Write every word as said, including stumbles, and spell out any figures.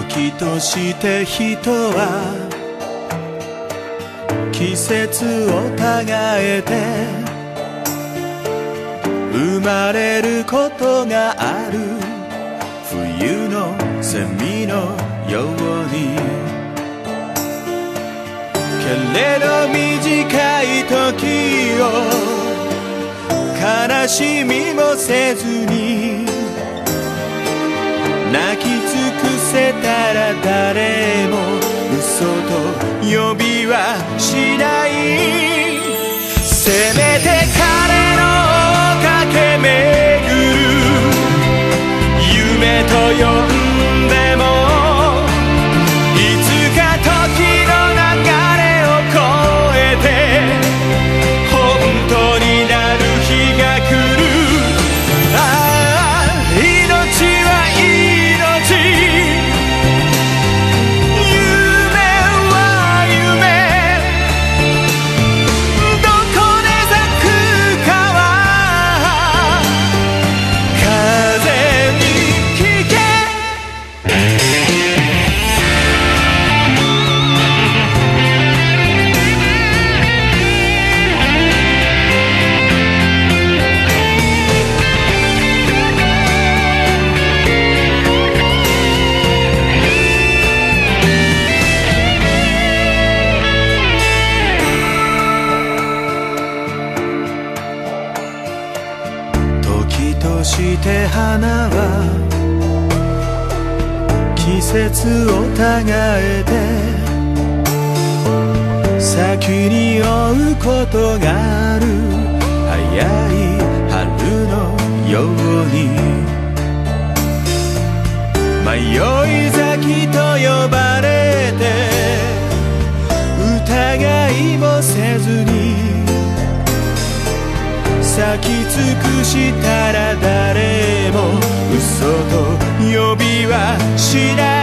時として人は季節をたがえて生まれることがある。冬のセミのようにけれど短い時を悲しみもせずに泣き尽くせたら誰も嘘と呼びはしない。せめて彼の駆け巡る夢と呼んでもいつか時の流れを越えて本当になる日が来る。ああ命は命、夢は夢、どこで咲くかは風に聞け。時として花は季節をたがえて先に追うことがある。早い春のように迷い咲きと呼ばれて疑いもせずに咲き尽くしたら誰も嘘と呼びはしない。